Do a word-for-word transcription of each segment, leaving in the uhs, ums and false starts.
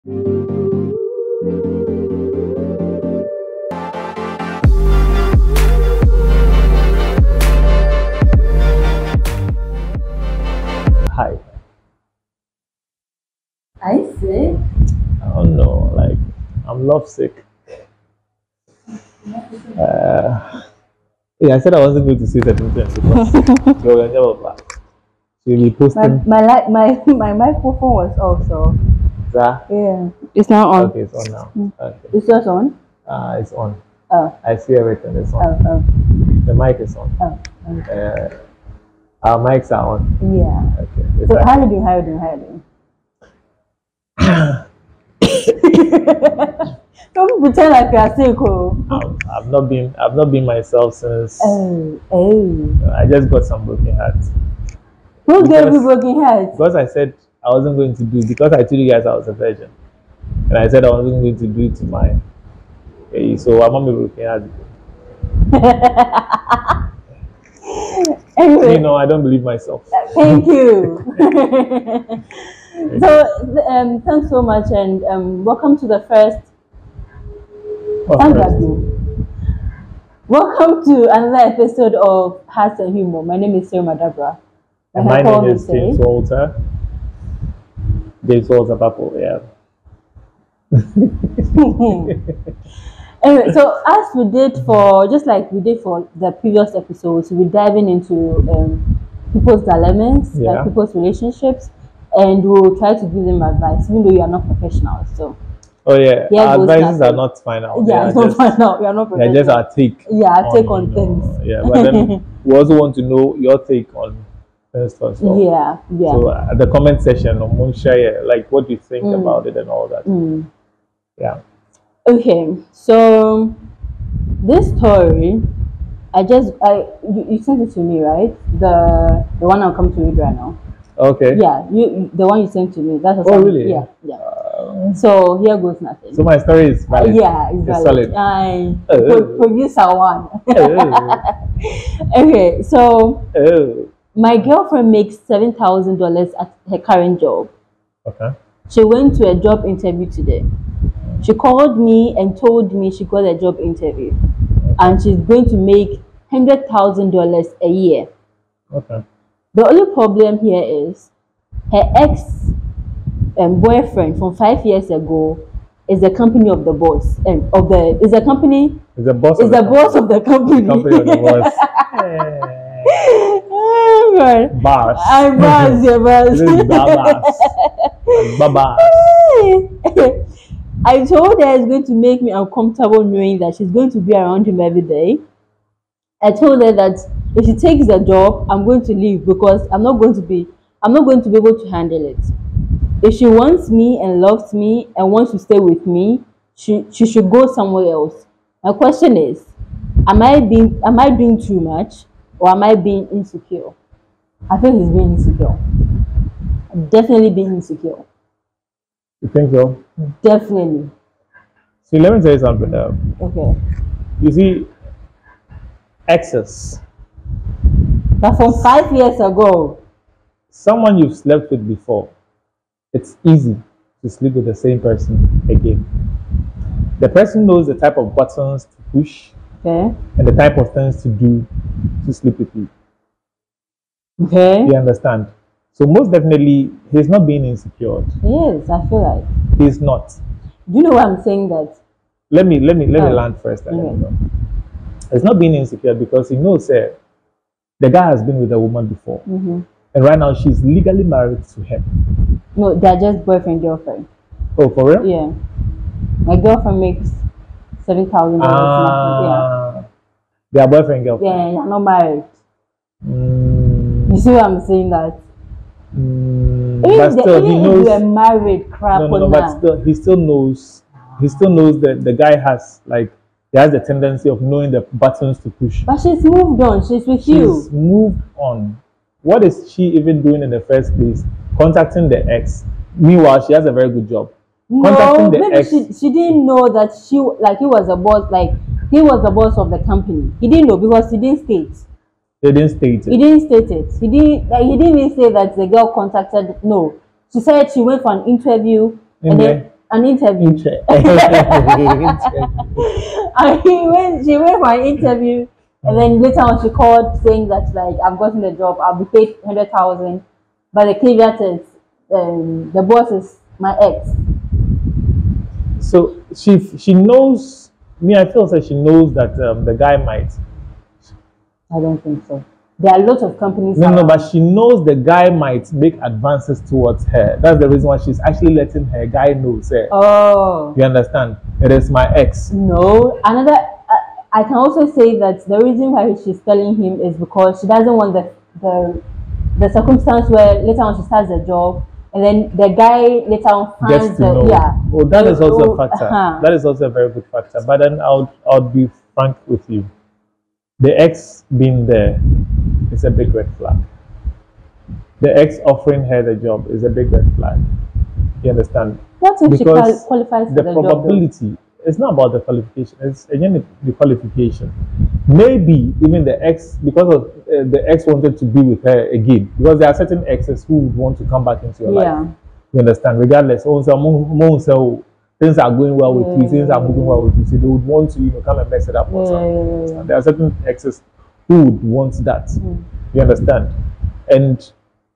Hi. I see. I don't know, like I'm lovesick. Uh, yeah, I said I wasn't going to say certain things because so we're never back. She'll be My posting my li- my my microphone was off, so that. yeah, it's now on. Okay, it's on now. Okay. It's just on. Uh, it's on. Oh, I see everything. It's on. oh, oh, The mic is on. oh. Okay. Uh, our mics are on. Yeah. Okay. It's So like- how you doing? How you doing? How you doing? Don't pretend like you are sick, oh. I've, I've not been. I've not been myself since. Oh, oh. I just got some broken hearts. Who gave you Because- broken heart? Because I said I wasn't going to do because I told you guys I was a virgin, and I said I wasn't going to do it to my. Okay, so I'm not broken heart. Anyway, You know, I don't believe myself. thank you. So, um, thanks so much, and um, welcome to the first. What Thank first? you. Welcome to another episode of Hearts and Humor. My name is Sarah Madabra. And my name is James Walter. James Walter Papo, yeah. Anyway, so as we did for, just like we did for the previous episodes, we're diving into um, people's dilemmas, Yeah. like people's relationships, and we'll try to give them advice, even though you are not professionals. So, Oh yeah, Here our goes advices are nothing. not final. yeah, They are it's not just, fun now. We are not they're just professionals. our take. Yeah, our take on you know, things. Yeah, but then we also want to know your take on things as well. Yeah, yeah. So uh, the comment section on Moonshire, like what you think Mm. about it and all that. Mm. Yeah. Okay, so this story, I just I you, you sent it to me, right? The the one I'm coming to read right now. Okay. Yeah, you you- the one you sent to me. That's Oh, really? Yeah, yeah. Uh, So here goes nothing. so my story is Uh, valid. yeah, it's It's valid. solid. I Oh. pro- producer one. Oh, Okay, so oh. my girlfriend makes seven thousand dollars at her current job. Okay. She went to a job interview today. She called me and told me she got a job interview, and she's going to make hundred thousand dollars a year. Okay. The only problem here is her ex um, boyfriend from five years ago is the company of the boss um, of the is the company Is the boss. is of the, the boss of the company. company of the boss. Oh, God. Boss. I'm boss, yeah, boss. This is Babas. Babas. I told her it's going to make me uncomfortable knowing that she's going to be around him every day. I told her that if she takes the job, I'm going to leave because I'm not going to be I'm not going to be able to handle it. If she wants me and loves me and wants to stay with me, she, she should go somewhere else. My question is, am I being am I doing too much or am I being insecure? I think he's being insecure. Definitely being insecure. You think so? Definitely. See, let me tell you something now. Okay. You see, exes, But from five years ago, someone you've slept with before, it's easy to sleep with the same person again. The person knows the type of buttons to push okay, and the type of things to do to sleep with you. okay, You understand? So most definitely, he's not being insecure. yes, I feel like. He's not. Do you know why I'm saying that? Let me let me let me Oh. land first. And let Okay. me go. He's not being insecure because he knows that the guy has been with a woman before, Mm-hmm. and right now she's legally married to him. No, they're just boyfriend girlfriend. Oh, for real? Yeah, my girlfriend makes seven thousand dollars. Ah, they are boyfriend Yeah, girlfriend. yeah, you're not married. Mm, You see what I'm saying? That mm, even, but the, still, he even if knows. you're married, crap No, no, no, on but that. still, he still knows. He still knows that the guy has like he has the tendency of knowing the buttons to push. But she's moved on. She's with She's you. moved on. What is she even doing in the first place? Contacting the ex. Meanwhile, she has a very good job. No, Contacting the maybe ex. she she didn't know that she like he was a boss. Like he was the boss of the company. He didn't know because he didn't state. They didn't state He it. didn't state it. He didn't like he didn't even say that the girl contacted. No, she said she went for an interview In and the- then An interview. Inter- And he went, she went for an interview, and then later on she called saying that like I've gotten the job, I'll be paid hundred thousand, but the caveat is um, the boss is my ex. So she she knows me. I feel that she knows that um, the guy might. I don't think so. There are lots of companies. No, no, around. but she knows the guy might make advances towards her. That's the reason why she's actually letting her guy know. Say, Oh. you understand? It is my ex. No, another. Uh, I can also say that the reason why she's telling him is because she doesn't want the the the circumstance where later on she starts the job and then the guy later on Gets finds to the know. yeah. Oh, that is also So, a factor. uh-huh. That is also a very good factor. But then I'll I'll be frank with you. The ex being there is a big red flag. The ex offering her the job is a big red flag. You understand? What if she Because qual- qualifies for the the job? though? probability, it's not about the qualification, it's again the, the qualification. Maybe even the ex, because of uh, the ex wanted to be with her again, because there are certain exes who would want to come back into your Yeah. life. You understand? Regardless, oh, so, mo- mo- so things are going well with you, things are moving well with you, so they would want to, you know, come and mess it up or Yeah, something. yeah, yeah. There are certain exes who would want that. Mm. You understand? And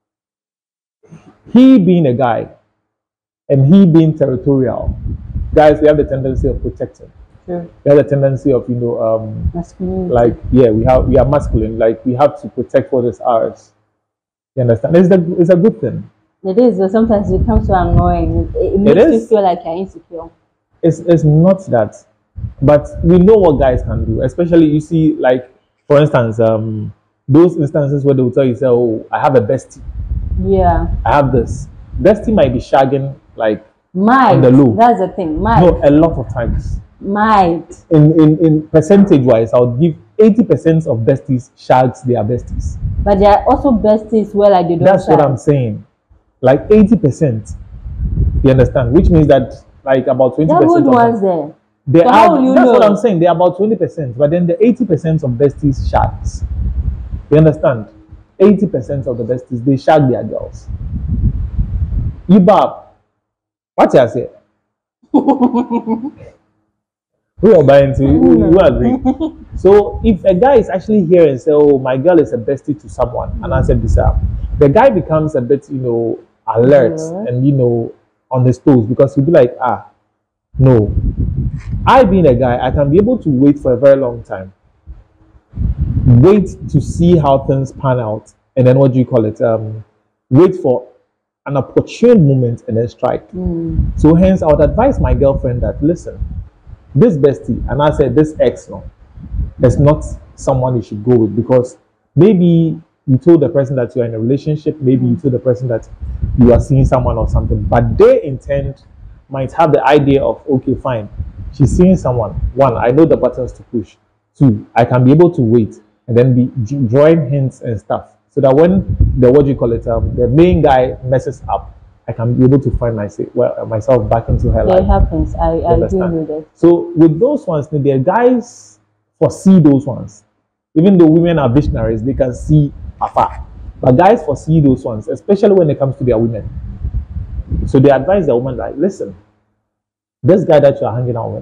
he being a guy and he being territorial, guys, we have the tendency of protecting. Sure. We have the tendency of, you know, um, Masculinity. like, yeah, we have we are masculine, like we have to protect what is ours. You understand? It's the it's a good thing. It is, but sometimes it becomes so annoying. It, it makes you is. feel like you're insecure. It's it's not that, but we know what guys can do. Especially you see, like for instance, um, those instances where they will tell you, say, oh, I have a bestie, Yeah. I have this. Bestie might be shagging like Might. on the low. That's the thing. Might. No, a lot of times. Might. In in in percentage wise, I would give eighty percent of besties shags their besties. But there are also besties where like they don't That's what shag. I'm saying. Like eighty percent. You understand? Which means that like about twenty There are percent good of ones them, there. they So how are, will you that's know? what I'm saying. They're about twenty percent. But then the eighty percent of besties shags. You understand? eighty percent of the besties, they shag their girls. You bab. What you say? Who are buying to you? Who agree? So if a guy is actually here and say, "Oh, my girl is a bestie to someone," and I said this up, the guy becomes a bit, you know, alert Yeah. and you know on his toes because he'll be like, "Ah, no." I being a guy, I can be able to wait for a very long time, wait to see how things pan out, and then what do you call it? Um, wait for an opportune moment and then strike. Mm. So hence, I would advise my girlfriend that listen, this bestie, and I said this ex, no, is not someone you should go with because maybe you told the person that you are in a relationship, maybe you told the person that you are seeing someone or something, but they intend might have the idea of okay, fine, she's seeing someone. One, I know the buttons to push. Two, I can be able to wait and then be drawing hints and stuff. So that when the what do you call it, um, the main guy messes up, I can be able to find myself, well, myself back into her Yeah, life. it happens. I, I agree understand? with it. So with those ones, the guys foresee those ones. Even though women are visionaries, they can see afar. But guys foresee those ones, especially when it comes to their women. So they advise the woman like, listen, this guy that you are hanging out with,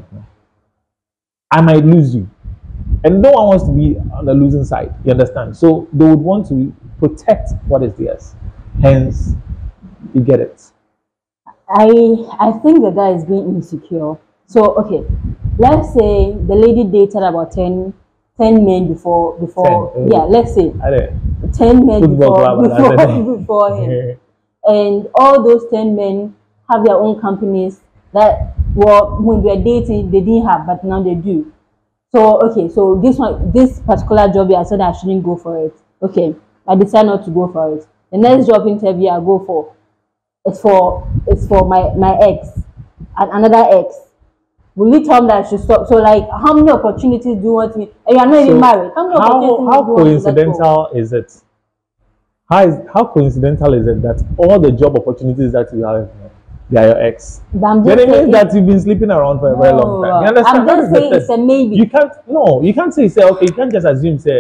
I might lose you. And no one wants to be on the losing side. You understand? So they would want to protect what is theirs. Hence, you get it. I I think the guy is being insecure. So okay, let's say the lady dated about ten, ten men before before ten, oh. yeah, let's say I don't- ten men Football before club, I don't before, know. before him. And all those ten men have their own companies that well when they were dating they didn't have, but now they do. So okay, so this one, this particular job, I said I shouldn't go for it. Okay, I decide not to go for it. The next job interview I go for, it's for it's for my my ex, and another ex. Will you tell me that I should stop? So like, how many opportunities do you want me? And you are not even So married. How many How, opportunities how do you want to let go? coincidental is it? How, is, how coincidental is it that all the job opportunities that you have, they are your ex? But I'm Then just it means saying, that you've been sleeping around for a very long time. You no, understand? I'm That just is the saying thing. it's a maybe. You can't, no, you can't say, say, okay, you can't just assume, say,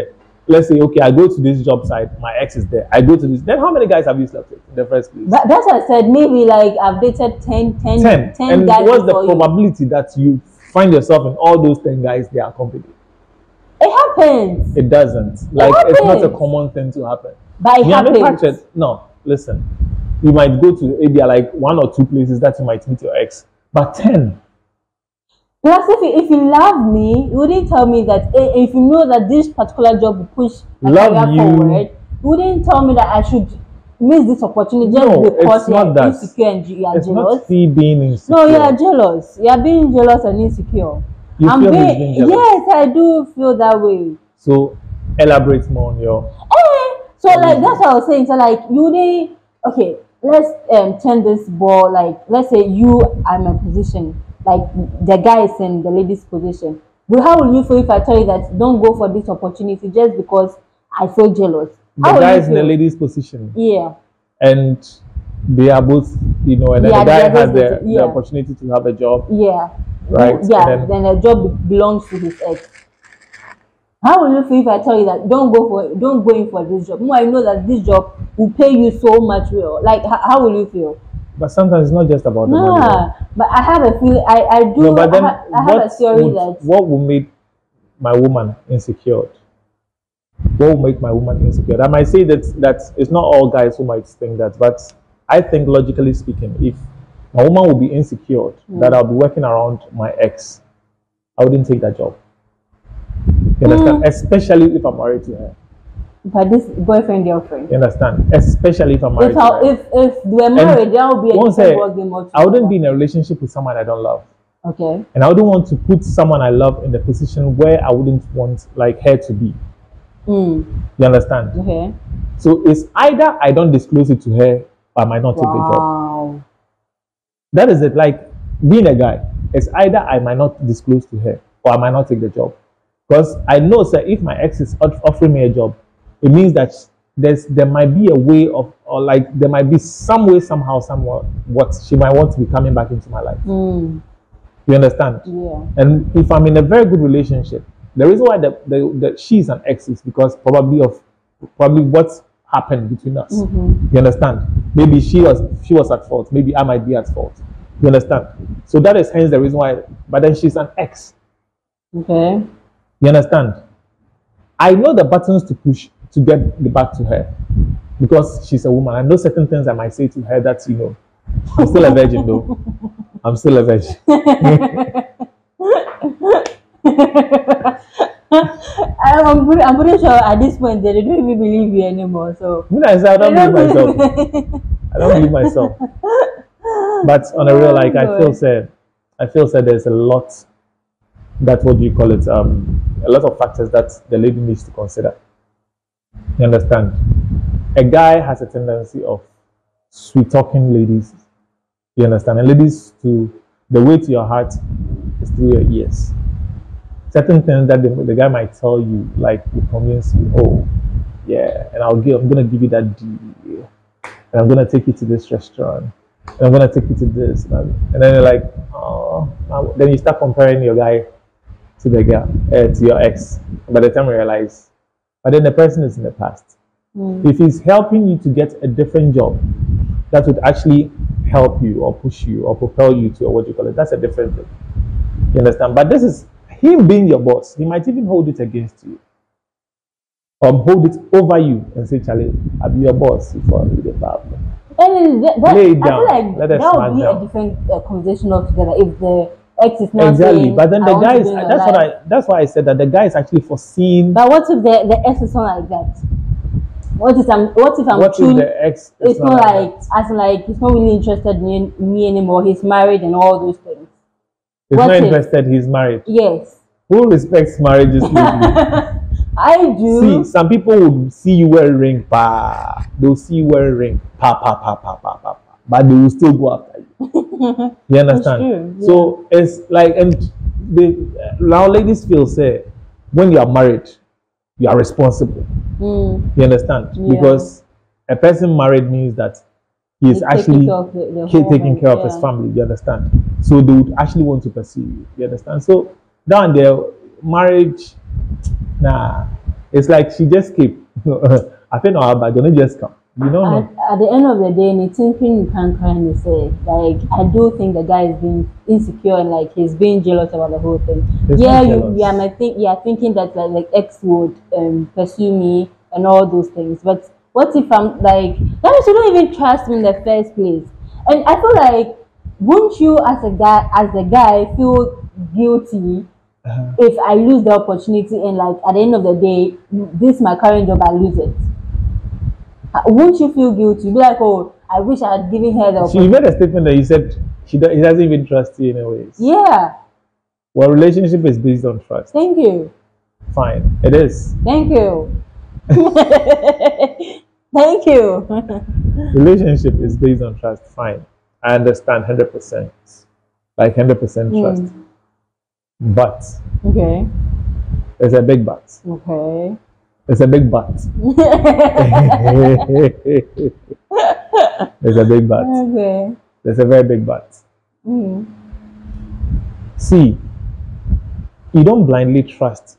let's say, okay, I go to this job site, my ex is there. I go to this. Then how many guys have you slept with in the first place? But that's what I said. Maybe like I've dated ten, ten, ten. ten And guys. what's the before you. probability that you find yourself in all those ten guys they accompany? It happens. It doesn't. Like It it's not a happens. common thing to happen. But it Yeah, happens. manufactured. No, listen. You might go to maybe like one or two places that you might meet your ex, but ten. Plus, if you, if you love me, you wouldn't tell me that. eh, If you know that this particular job will push my Love career you. forward, you wouldn't tell me that I should miss this opportunity just No, because it's you not are that. insecure and you are It's jealous. not he being insecure. No, you are jealous. You are being jealous and insecure. You I'm feel he's being- being jealous. Yes, I do feel that way. So elaborate more on your. Eh, so like that's what I was saying. So like you need okay, let's um turn this ball like let's say you are in my position, like the guy is in the lady's position. But how will you feel if I tell you that don't go for this opportunity just because I feel jealous? The How will guy you is in the feel? lady's position, Yeah. and they are both, you know, and then Yeah, the they guy are has both the, with- yeah. the opportunity to have a job, Yeah. right? Yeah, And then, then, the job belongs to his ex. How will you feel if I tell you that don't go for don't go in for this job? No, I know that this job will pay you so much well. Like how, how will you feel? but sometimes it's not just about the money. Nah, but I have a feeling I, I do No, but then I, ha- I have a what theory would, that what will make my woman insecure? What will make my woman insecure? I might say that that it's not all guys who might think that, but I think logically speaking, if my woman will be insecure that I'll be working around my ex, I wouldn't take that job. You understand? Especially if I'm married to her. but this boyfriend girlfriend. You understand? Especially if I'm married If to I, her. if if they were married, there will be a Once different I- work game altogether. I wouldn't be in a relationship with someone I don't love. Okay. And I wouldn't want to put someone I love in the position where I wouldn't want like her to be. Mm. You understand? Okay. So it's either I don't disclose it to her or I might not take the job. Wow. That is it. Like being a guy, it's either I might not disclose to her or I might not take the job. Because I know, sir, if my ex is off- offering me a job, it means that there's there might be a way of, or like there might be some way, somehow, somewhat, what she might want to be coming back into my life. Mm. You understand? Yeah. And if I'm in a very good relationship, the reason why the, the, the she's an ex is because probably of probably what happened between us. Mm-hmm. You understand? Maybe she was she was at fault. Maybe I might be at fault. You understand? So that is hence the reason why. But then she's an ex. Okay. You understand? I know the buttons to push to get the back to her because she's a woman. I know certain things I might say to her that, you know, I'm still a virgin though. I'm still a virgin. I'm pretty, I'm pretty sure at this point they don't even believe you anymore. So When I say I don't They believe myself. believe- I don't believe myself. But on a real, like I Oh, feel God. said, I feel said there's a lot that what do you call it? Um, a lot of factors that the lady needs to consider. You understand? A guy has a tendency of sweet talking ladies. You understand? And ladies to the way to your heart is through your ears. Certain things that the, the guy might tell you, like would convince you, oh, yeah, and I'll give I'm gonna give you that deal. And I'm gonna take you to this restaurant. And I'm gonna take you to this. And, and then you're like, oh, now- then you start comparing your guy to the girl, uh, to your ex. By the time you realize, but then the person is in the past. Mm. If he's helping you to get a different job that would actually help you or push you or propel you to, or what you call it, that's a different thing. You understand? But this is him being your boss. He might even hold it against you. Or hold it over you and say, Charlie, I'll be your boss before you get back. And that, that, Lay it I down. feel like Let that us would smack be down. a different uh, conversation altogether if the ex is not Exactly. saying, But then I the want to guy is be in your that's what life. I that's why I said that the guy is actually foreseeing. But what if the, the ex is not like that? What if I'm what if I'm What too if the ex is it's not like like that? as in like he's not really interested in me anymore, he's married and all those things. He's what not if- interested, he's married. Yes. Who respects marriages legally? I do. See, some people would see you wear a ring, pa. They'll see you wear a ring, pa pa pa pa pa pa, pa. But they will still go after you. You understand? true, yeah. So it's like, and the now ladies feel say when you are married, you are responsible. Mm. You understand? Yeah. Because a person married means that he is He's taking actually care of the- the ca- home taking and- care of his yeah. family. You understand? So they would actually want to pursue you. You understand? So down there, marriage, nah, It's like she just came. I think no, but don't just come. You don't At, know. at the end of the day, and it's thinking you can't kind of say, like, I do think the guy is being insecure and like he's being jealous about the whole thing. He's yeah, not you, jealous. yeah, I think, yeah, thinking that like, like X would um, pursue me and all those things. But what if I'm like, that means you don't even trust me in the first place? And I feel like, wouldn't you, as a guy, as a guy, feel guilty Uh-huh. if I lose the opportunity and like at the end of the day, this my current job, I lose it? Won't you feel guilty? Be like, oh, I wish I had given her the She opportunity. made a statement that you said she do, he doesn't even trust you anyways. Yeah. Well, relationship is based on trust. Thank you. Fine, it is. Thank you. Thank you. Relationship is based on trust. Fine, I understand one hundred percent, like one hundred percent trust. Mm. But Okay. there's a big but. Okay. There's a big but. There's a big but. Okay. There's a very big but. Mm. See, you don't blindly trust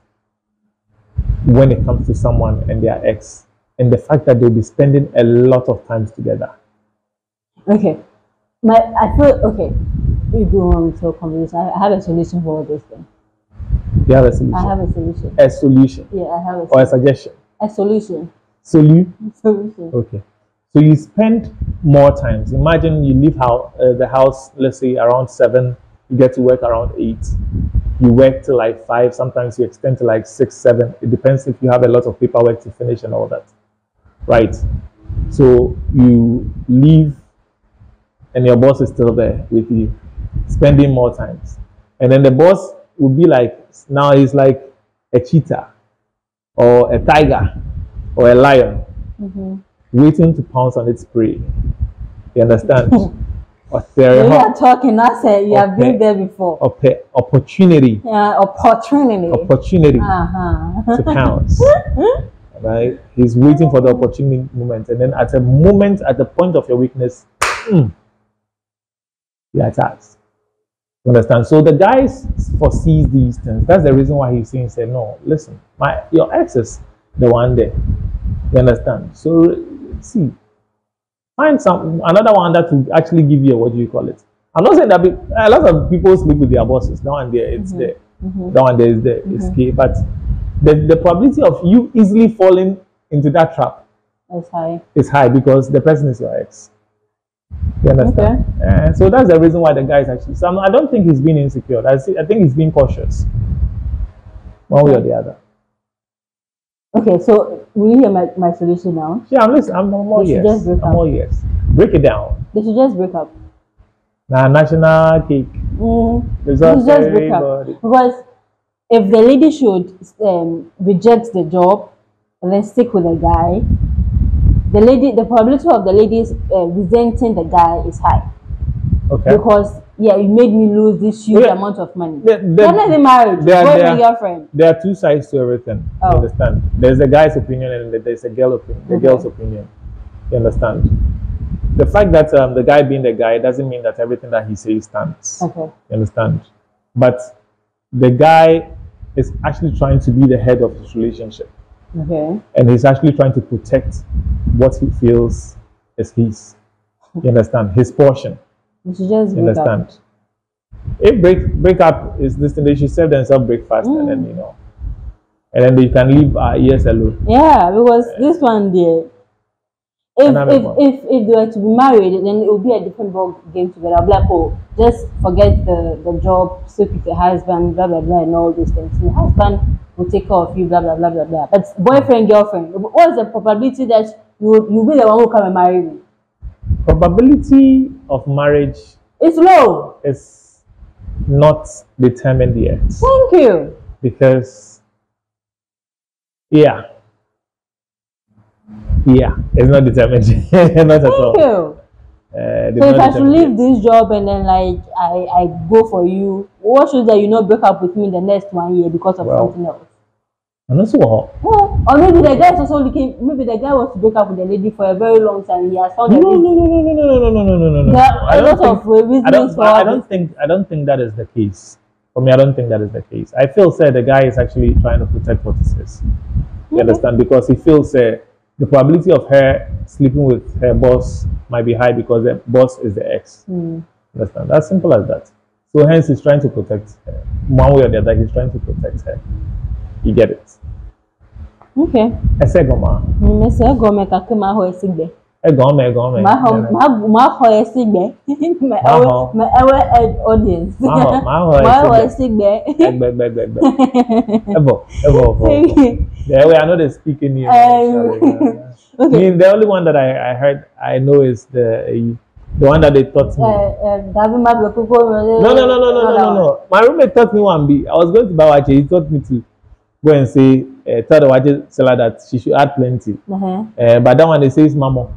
when it comes to someone and their ex, and the fact that they'll be spending a lot of times together. Okay. My, I feel okay. You go on with your conversation. I I have a solution for all this thing. You have a solution. I have a solution. A solution Yeah, I have a, or a solution. suggestion. a solution. Solu. Solution. Okay. So you spend more times. Imagine you leave how, uh, the house, let's say around seven, you get to work around eight. You work till like five. Sometimes you extend to like six, seven. It depends if you have a lot of paperwork to finish and all that. Right. So you leave and your boss is still there with you, spending more times. And then the boss would be like, now he's like a cheetah or a tiger or a lion, Mm-hmm. waiting to pounce on its prey. You understand? Or You there are talking. I said you have Okay. been there before. oppe- opportunity, Yeah, opportunity. opportunity Uh-huh. to pounce. Right? He's waiting for the opportunity moment, and then at a moment, at the point of your weakness, mm, he attacks. You understand? So the guy foresees these things. That's the reason why he's saying, "Say no, listen, my your ex is the one there." You understand? So see, find some another one that will actually give you a, what do you call it? I'm not saying that be, a lot of people sleep with their bosses. Now and there, it's Mhm. there. Mhm. That one there is there. It's key, but the the probability of you easily falling into that trap That's high. is high because the person is your ex. You understand? And so that's the reason why the guy is actually. So I'm, I don't think he's being insecure. I see. I think he's being cautious, one way or the other. Okay, so will you hear my, my solution now? Yeah, I'm listening. I'm, I'm all They should yes. just break I'm up. all yes. Break it down. They should just break up. Now, national cake. Mm, It's they not should just break up. everybody. Because if the lady should um, reject the job and then stick with the guy, the lady, the probability of the ladies uh, resenting the guy is high. Okay. Because yeah, you made me lose this huge Yeah. amount of money. The- the- They're not even married. they are- they Boyfriend, are- girlfriend. There are two sides to everything. Oh. You understand? There's a guy's opinion and there's a girl opinion. The Okay. girl's opinion. You understand? The fact that um, the guy being the guy doesn't mean that everything that he says stands. Okay. You understand? But the guy is actually trying to be the head of his relationship, Okay. and he's actually trying to protect what he feels is his. You understand? His portion. You should just You break up. understand? If break break up is this thing, they should serve themselves breakfast and then you know, and then they can leave our ears alone. Yeah, because this one there, if Another if, one. if if they were to be married, then it would be a different ball game together. I'll be like, oh, just forget the, the job, stick with your husband, blah blah blah, and all these things. Your husband will take care of you, blah blah blah blah blah. But boyfriend, girlfriend, what's the probability that you you be the one who come and marry me? Probability of marriage It's low. is not determined yet Thank you. because yeah, yeah, it's not determined. Not at all. Thank you. Uh, So if I should leave this job and then like I, I go for you, what should that you not break up with me in the next one year because of Well, something else? And also, what? Well, or maybe the guy is also looking. Maybe the guy wants to break up with the lady for a very long time. He has found No, a no, reason. no, no, no, no, no, no, no, no, no, no. There are I a don't lot of think- reasons I don't. for I all don't this. think. I don't think that is the case. For me, I don't think that is the case. I feel said the guy is actually trying to protect what he says. You understand? Because he feels uh, the probability of her sleeping with her boss might be high because the boss is the ex. Mm. Understand? As simple as that. So hence he's trying to protect her. One way or the other, he's trying to protect her. You get it? Okay. Esegoma. Me say go me ka ma ho esigbe. Egome, egome. Ma ho ma ma ho esigbe. Me ewe me ewe audience. Ma ho ma ho Ma ho esigbe. Egbe egbe egbe. Ebo ebo. Yeah, I know they speak in here. Um, okay. I mean, the only one that I, I heard I know is the uh, the one that they taught me. Uh, uh, no, no, no, no, no, no, no, no. My roommate taught me one B. I was going to buy wache. He taught me to go and say, uh, tell the wache seller that she should add plenty. Uh-huh. Uh, but that one they say is mamo.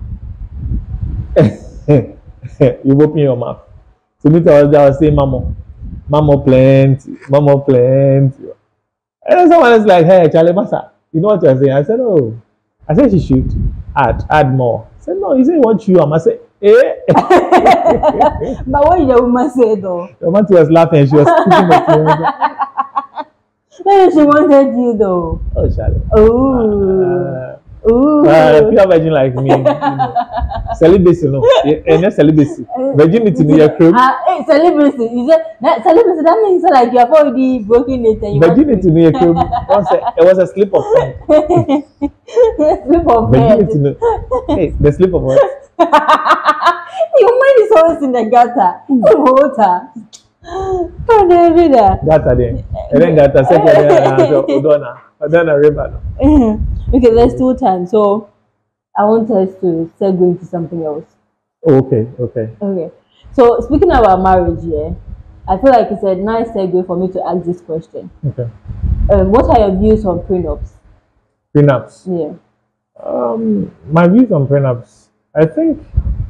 You open your mouth. So me, I was there, I was saying mamo, mamo plenty, mamo plenty. And then someone is like, hey, Charlie Massa, you know what you're saying? I said, oh. I said she should add, add more. I said, no, you say you want you. I said, eh. But what did the woman say though? The woman was laughing. She was speaking of me. Maybe she wanted you though. Oh, Charlie. Oh. Uh, Ooh. Uh, pure virgin like me. You know. Celibacy, no. And not celibacy. Virginity, no, you're crazy. Ah, hey, celibacy. You said that celibacy. That means like you have already broken it. And you virginity, no, you're crazy. It was a slip of tongue. Slip of virginity, no. Hey, the slip of what? Your mind is always in the gutter. In water. Oh, there, there. Gutter, then. And then gutter, second, then Odona. Odona River. Okay, there's two times. So I want us to segue into something else. Okay, okay. Okay. So speaking about marriage, yeah, I feel like it's a nice segue for me to ask this question. Okay. Um, what are your views on prenups? Prenups? Yeah. Um, my views on prenups, I think,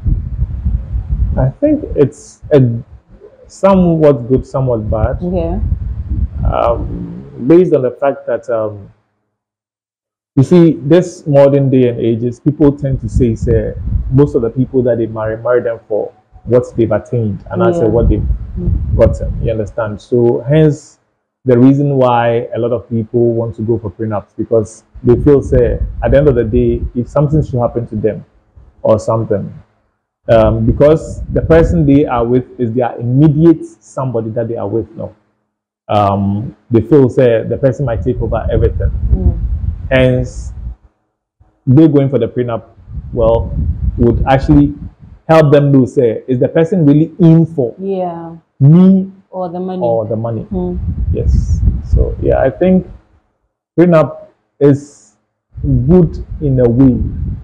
I think it's a somewhat good, somewhat bad. Okay. Um, based on the fact that um, you see, this modern day and ages, people tend to say, say, most of the people that they marry, marry them for what they've attained and I say what they've mm. gotten. You understand? So hence the reason why a lot of people want to go for prenups, because they feel, say, at the end of the day, if something should happen to them or something, um, because the person they are with is their immediate somebody that they are with now. Um, they feel, say, the person might take over everything. Mm. Hence, they going for the prenup, well, would actually help them know, say, is the person really in for yeah. me or the money? Or the money. Mm. Yes. So, yeah, I think prenup is good in a way.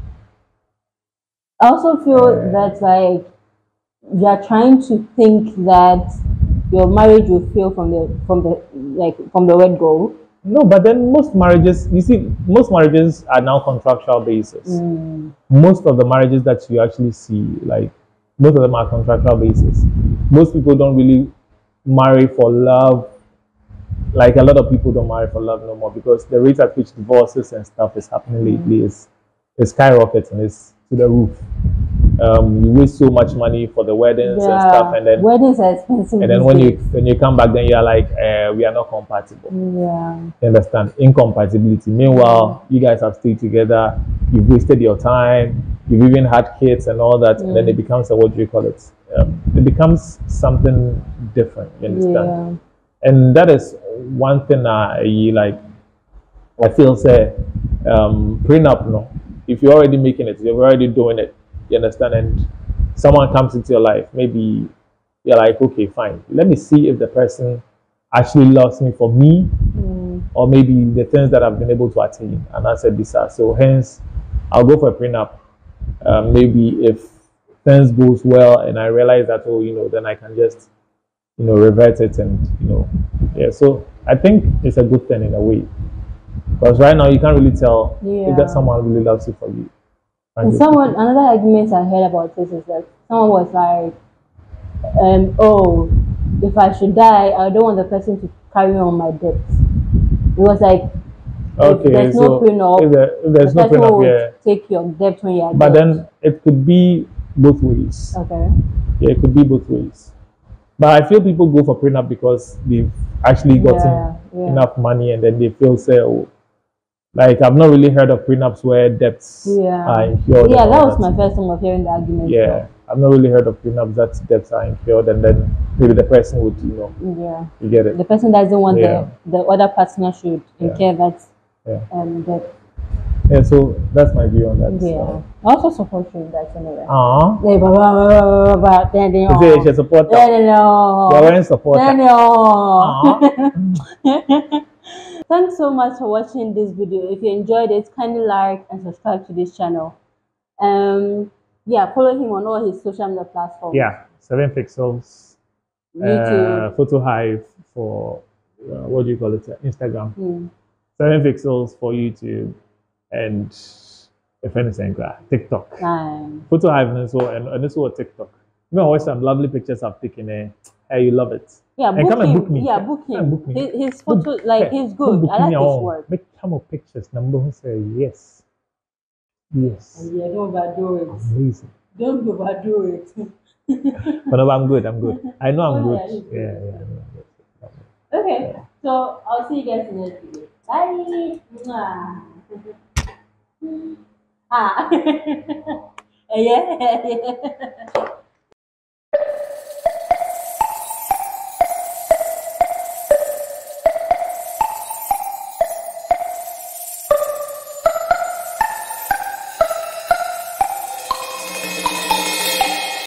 I also feel uh, that, like, you are trying to think that your marriage will fail from the, from the, like, from the word go. No, but then most marriages, you see, most marriages are now contractual basis. Mm. Most of the marriages that you actually see, like, most of them are contractual basis. Most people don't really marry for love. Like, a lot of people don't marry for love no more because the rate at which divorces and stuff is happening mm. lately is, is skyrocketing, it's to the roof. Um, you waste so much money for the weddings yeah, and stuff, and then weddings are expensive. And then when you when you come back, then you are like, uh, we are not compatible. Yeah, you understand? Incompatibility. Meanwhile, you guys have stayed together. You've wasted your time. You've even had kids and all that, mm. and then it becomes a, what do you call it? Um, it becomes something different. You understand? Yeah. And that is one thing I like. I feel say um, prenup. No, if you're already making it, you're already doing it. You understand? And someone comes into your life, maybe you're like, okay, fine. Let me see if the person actually loves me for me, mm. or maybe the things that I've been able to attain. And I said, this are. So hence, I'll go for a prenup. Um, maybe if things goes well and I realize that, oh, you know, then I can just, you know, revert it and, you know, yeah. So I think it's a good thing in a way. Because right now you can't really tell yeah. if that someone really loves you for you. And someone, another argument I heard about this is that someone was like, um, oh, if I should die, I don't want the person to carry on my debt. It was like, okay, if there's so no prenup, if, there, if there's the no person prenup, would yeah. take your debt when you're But dead. then it could be both ways. Okay. Yeah, it could be both ways. But I feel people go for prenup because they've actually gotten yeah, yeah. enough money and then they feel, say, oh, Like I've not really heard of prenups where debts Yeah. are incurred. Yeah, and that all was my first time of hearing the argument. Yeah, I've not really heard of prenups that debts are incurred, and then maybe the person would, you know, So, yeah. you get it. The person doesn't want Yeah. the the other partner should incur that Yeah. um debt. Yeah, so that's my view on that. Yeah. I also support you in that anyway. Ah. Yeah, blah, blah, blah, blah, blah, blah, then they You all- say you should support then her. they all- You're wearing support. then they all- Ah. Thanks so much for watching this video. If you enjoyed it, kindly like and subscribe to this channel. Um, yeah, follow him on all his social media platforms. Yeah, seven pixels. YouTube. Uh, Photo Hive for uh, what do you call it? Instagram. Hmm. Seven pixels for YouTube, and if anything, TikTok. Nine. Photo Hive and so and, and this was TikTok. You know, always some lovely pictures I've taken. Eh? Hey, you love it. Yeah, And book come and him. book me. Yeah, book Come and him. book me. His, his photo, like, Hey, he's come good. book I like me his on. work. Make some of pictures. Number one say yes. Yes. Yeah, don't overdo it. Amazing. Don't overdo it. But no, I'm good. I'm good. I know I'm Oh, good. yeah, he's Yeah, good. yeah. I know I'm good. Okay, so I'll see you guys in the next video. Bye. Mwah. Ah. yeah, yeah.